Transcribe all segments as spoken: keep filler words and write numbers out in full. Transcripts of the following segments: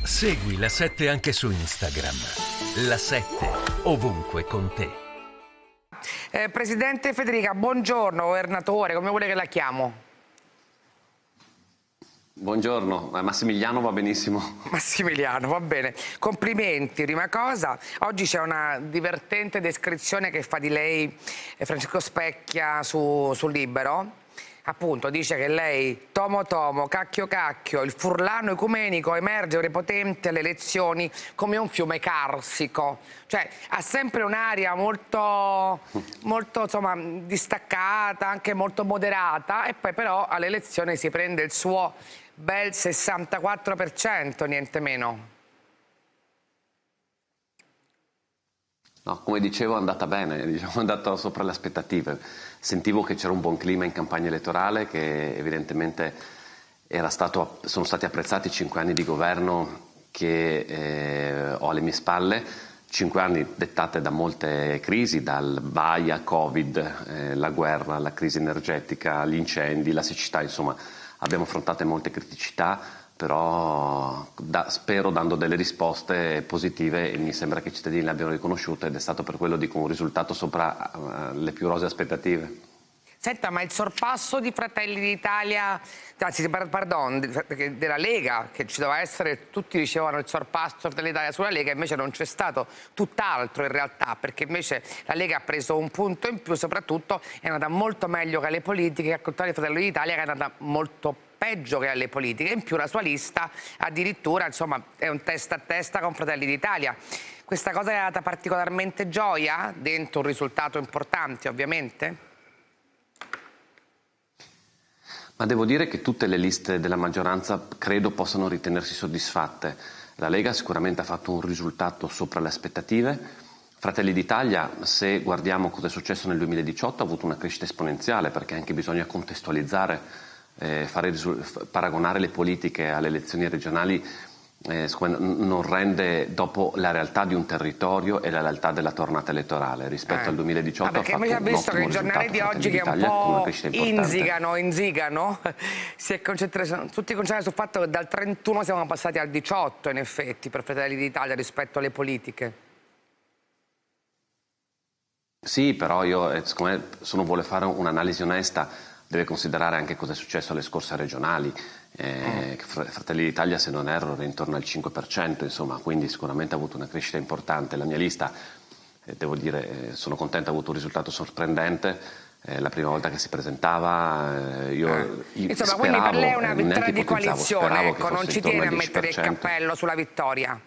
Segui La sette anche su Instagram. La sette, ovunque con te. Eh, Presidente Federica, buongiorno, governatore, come vuole che la chiamo? Buongiorno, Massimiliano va benissimo. Massimiliano, va bene. Complimenti, prima cosa. Oggi c'è una divertente descrizione che fa di lei Francesco Specchia su, su Libero. Appunto, dice che lei, tomo tomo, cacchio cacchio, il furlano ecumenico emerge prepotente alle elezioni come un fiume carsico. Cioè, ha sempre un'aria molto, molto insomma, distaccata, anche molto moderata, e poi però alle elezioni si prende il suo bel sessantaquattro per cento, niente meno. No, come dicevo è andata bene, diciamo, è andata sopra le aspettative. Sentivo che c'era un buon clima in campagna elettorale, che evidentemente era stato, sono stati apprezzati i cinque anni di governo che eh, ho alle mie spalle, cinque anni dettate da molte crisi, dal Baia, Covid, eh, la guerra, la crisi energetica, gli incendi, la siccità, insomma abbiamo affrontato molte criticità, però da, spero dando delle risposte positive, e mi sembra che i cittadini le abbiano riconosciute, ed è stato per quello dico un risultato sopra uh, le più rosee aspettative. Senta, ma il sorpasso di Fratelli d'Italia, anzi pardon, della Lega, che ci doveva essere, tutti dicevano il sorpasso Fratelli d'Italia sulla Lega, invece non c'è stato, tutt'altro in realtà, perché invece la Lega ha preso un punto in più, soprattutto è andata molto meglio che alle politiche, al contrario di Fratelli d'Italia che è andata molto peggio che alle politiche. In più la sua lista addirittura insomma è un testa a testa con Fratelli d'Italia. Questa cosa è data particolarmente gioia dentro un risultato importante, ovviamente? Ma devo dire che tutte le liste della maggioranza credo possano ritenersi soddisfatte. La Lega sicuramente ha fatto un risultato sopra le aspettative. Fratelli d'Italia, se guardiamo cosa è successo nel duemiladiciotto, ha avuto una crescita esponenziale, perché anche bisogna contestualizzare, eh, fare paragonare le politiche alle elezioni regionali. Eh, non rende dopo la realtà di un territorio e la realtà della tornata elettorale rispetto eh. al duemiladiciotto. Ah, perché ha fatto invece ha visto che i giornali di oggi che un po' inzigano, inzigano si è concentrato, tutti concentrati sul fatto che dal trentuno siamo passati al diciotto in effetti per Fratelli d'Italia rispetto alle politiche. Sì, però io, siccome se uno vuole fare un'analisi onesta, deve considerare anche cosa è successo alle scorse regionali. Eh, Fratelli d'Italia, se non erro, era intorno al cinque per cento, insomma, quindi sicuramente ha avuto una crescita importante. La mia lista, eh, devo dire, eh, sono contento, ha avuto un risultato sorprendente. Eh, la prima volta che si presentava, eh, io eh. Insomma, speravo, quindi per lei è una eh, vittoria di coalizione, ecco, non ci tiene a mettere il cappello sulla vittoria.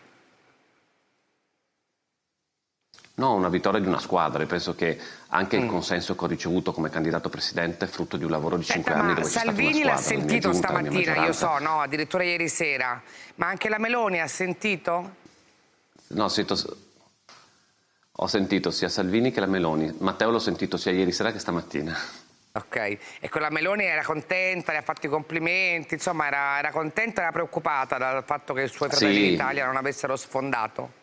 No, una vittoria di una squadra, e penso che anche mm. il consenso che ho ricevuto come candidato presidente è frutto di un lavoro di cinque anni dove c'è stata una squadra. Salvini l'ha sentito stamattina, io so, no, addirittura ieri sera, ma anche la Meloni ha sentito? No, sento, ho sentito sia Salvini che la Meloni. Matteo l'ho sentito sia ieri sera che stamattina. Ok, e con la Meloni era contenta, le ha fatto i complimenti, insomma era, era contenta e era preoccupata dal fatto che i suoi Fratelli sì. d'Italia non avessero sfondato?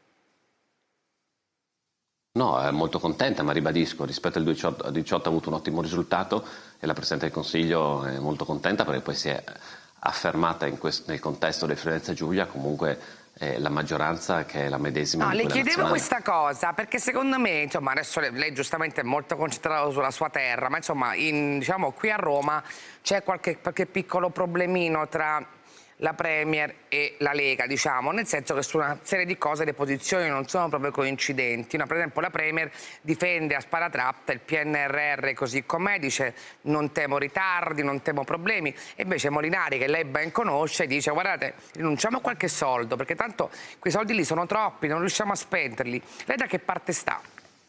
No, è molto contenta, ma ribadisco, rispetto al diciotto ha avuto un ottimo risultato, e la Presidente del Consiglio è molto contenta perché poi si è affermata in questo, nel contesto del Friuli-Venezia Giulia, comunque eh, la maggioranza che è la medesima. No, di le quella chiedevo nazionale. questa cosa perché secondo me, insomma, adesso lei, lei giustamente è molto concentrato sulla sua terra, ma insomma, in, diciamo, qui a Roma c'è qualche, qualche piccolo problemino tra la Premier e la Lega, diciamo, nel senso che su una serie di cose le posizioni non sono proprio coincidenti. No, per esempio la Premier difende a sparatratta il P N R R così com'è, dice non temo ritardi, non temo problemi, e invece Molinari, che lei ben conosce, dice guardate, rinunciamo a qualche soldo perché tanto quei soldi lì sono troppi, non riusciamo a spenderli. Lei da che parte sta?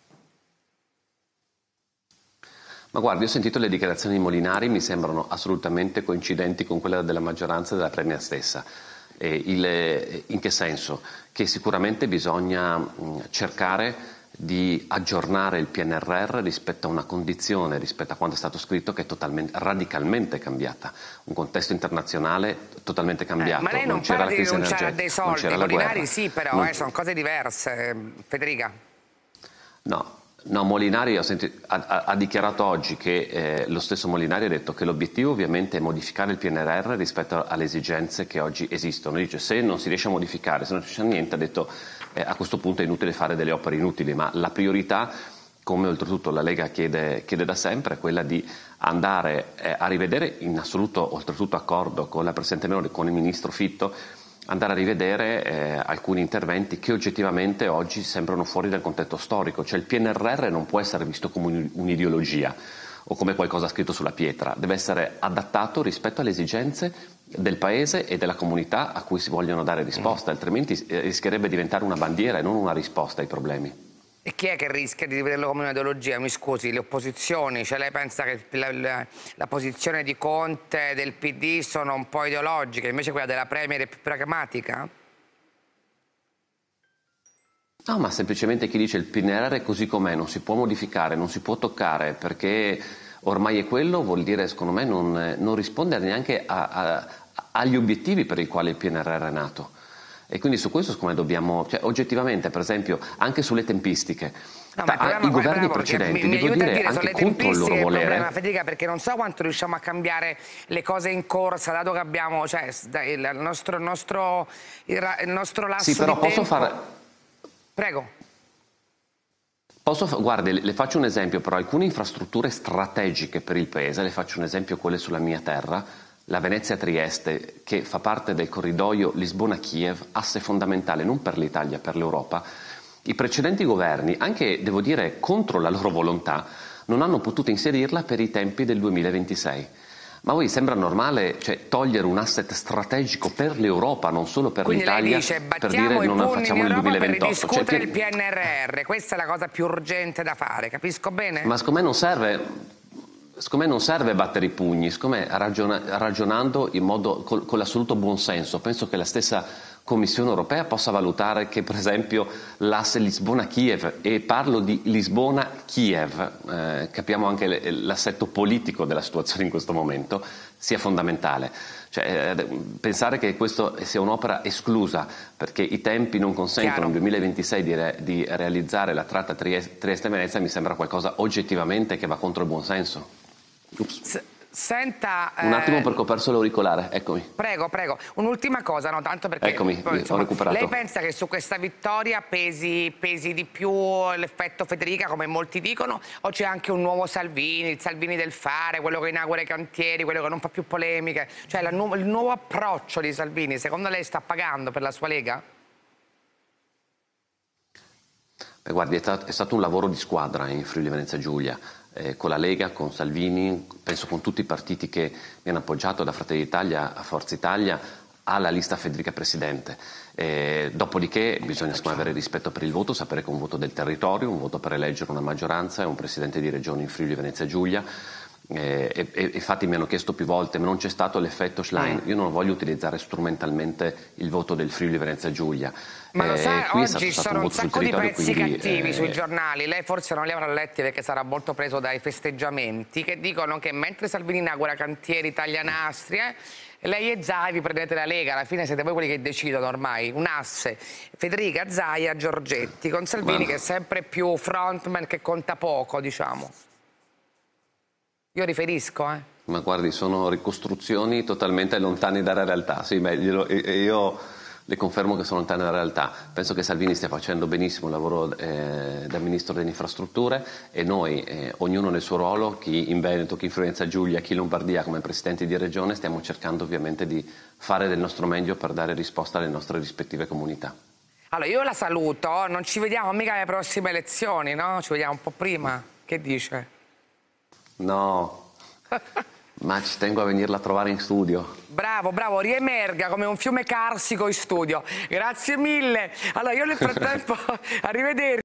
Ma guardi, ho sentito le dichiarazioni di Molinari, mi sembrano assolutamente coincidenti con quella della maggioranza e della Premier stessa. Eh, il, in che senso? Che sicuramente bisogna mh, cercare di aggiornare il P N R R rispetto a una condizione, rispetto a quanto è stato scritto, che è totalmente, radicalmente cambiata. Un contesto internazionale totalmente cambiato. Eh, ma lei non, non c'era parla la di crisi rinunciare a dei soldi, Molinari sì, però non... eh, sono cose diverse, Federica. No. No, Molinari ha, sentito, ha, ha dichiarato oggi che eh, lo stesso Molinari ha detto che l'obiettivo ovviamente è modificare il P N R R rispetto alle esigenze che oggi esistono. Dice se non si riesce a modificare, se non c'è niente, ha detto eh, a questo punto è inutile fare delle opere inutili, ma la priorità, come oltretutto la Lega chiede, chiede da sempre, è quella di andare eh, a rivedere, in assoluto oltretutto accordo con la Presidente Meloni e con il Ministro Fitto, andare a rivedere eh, alcuni interventi che oggettivamente oggi sembrano fuori dal contesto storico. Cioè il P N R R non può essere visto come un'ideologia o come qualcosa scritto sulla pietra, deve essere adattato rispetto alle esigenze del Paese e della comunità a cui si vogliono dare risposte, altrimenti eh, rischierebbe di diventare una bandiera e non una risposta ai problemi. E chi è che rischia di vederlo come un'ideologia? Mi scusi, le opposizioni? Cioè lei pensa che la, la, la posizione di Conte, del P D sono un po' ideologiche, invece quella della Premier è più pragmatica? No, ma semplicemente chi dice il P N R R è così com'è, non si può modificare, non si può toccare, perché ormai è quello, vuol dire, secondo me, non, non rispondere neanche a, a, agli obiettivi per i quali il P N R R è nato. E quindi su questo secondo me dobbiamo, cioè oggettivamente per esempio anche sulle tempistiche, no, ma ta, i governi precedenti, mi, devo mi dire, dire anche contro il loro il volere. Problema, Federica, perché non so quanto riusciamo a cambiare le cose in corsa, dato che abbiamo, cioè, il nostro, il nostro, il nostro lasso sì, però di posso tempo. fare... Prego. Posso, guardi, le faccio un esempio, però alcune infrastrutture strategiche per il Paese, le faccio un esempio, quelle sulla mia terra, la Venezia-Trieste, che fa parte del corridoio Lisbona-Kiev, asse fondamentale non per l'Italia, per l'Europa. I precedenti governi, anche devo dire contro la loro volontà, non hanno potuto inserirla per i tempi del duemilaventisei. Ma a voi sembra normale, cioè, togliere un asset strategico per l'Europa, non solo per Quindi l'Italia, lei dice, per dire non la facciamo nel duemilaventotto? Per discutere cioè, il P N R R, questa è la cosa più urgente da fare, capisco bene? Ma secondo me non serve... Secondo me non serve battere i pugni, secondo me ragiona, ragionando in modo, col, con l'assoluto buonsenso. Penso che la stessa Commissione europea possa valutare che per esempio l'asse Lisbona-Kiev, e parlo di Lisbona-Kiev, eh, capiamo anche l'assetto politico della situazione in questo momento, sia fondamentale. Cioè, eh, pensare che questo sia un'opera esclusa perché i tempi non consentono nel duemilaventisei di, re, di realizzare la tratta Trieste-Venezia mi sembra qualcosa oggettivamente che va contro il buonsenso. S Senta, un attimo perché ho perso l'auricolare, eccomi. Prego, prego. Un'ultima cosa, no, tanto perché eccomi, poi, insomma, ho recuperato. Lei pensa che su questa vittoria pesi, pesi di più l'effetto Federica, come molti dicono, o c'è anche un nuovo Salvini, il Salvini del fare, quello che inaugura i cantieri, quello che non fa più polemiche, cioè la nu il nuovo approccio di Salvini, secondo lei sta pagando per la sua Lega? Beh, guardi, è, è stato un lavoro di squadra in Friuli Venezia Giulia. Eh, con la Lega, con Salvini, penso con tutti i partiti che mi hanno appoggiato, da Fratelli d'Italia a Forza Italia, alla lista Federica Presidente. Eh, dopodiché bisogna avere rispetto per il voto, sapere che è un voto del territorio, un voto per eleggere una maggioranza e un presidente di regione in Friuli Venezia Giulia. Eh, e, e infatti mi hanno chiesto più volte, ma non c'è stato l'effetto Schlein. Io non voglio utilizzare strumentalmente il voto del Friuli Venezia Giulia. Ma lo sa, eh, oggi ci sono un sacco di pezzi quindi, cattivi eh... sui giornali, lei forse non li avrà letti perché sarà molto preso dai festeggiamenti, che dicono che mentre Salvini inaugura cantieri, taglia nastri, eh, lei e Zaia vi prendete la Lega, alla fine siete voi quelli che decidono ormai, un asse, Federica, Zaia, Giorgetti, con Salvini Ma... che è sempre più frontman, che conta poco, diciamo. Io riferisco, eh. Ma guardi, sono ricostruzioni totalmente lontane dalla realtà. Sì, beh, io, io le confermo che sono lontane dalla realtà. Penso che Salvini stia facendo benissimo il lavoro eh, da Ministro delle Infrastrutture e noi, eh, ognuno nel suo ruolo, chi in Veneto, chi in Friuli Giulia, chi in Lombardia come Presidenti di Regione, stiamo cercando ovviamente di fare del nostro meglio per dare risposta alle nostre rispettive comunità. Allora, io la saluto, non ci vediamo mica alle prossime elezioni, no? Ci vediamo un po' prima. Che dice? No, ma ci tengo a venirla a trovare in studio. Bravo, bravo, riemerga come un fiume carsico in studio. Grazie mille. Allora, io nel frattempo, arrivederci.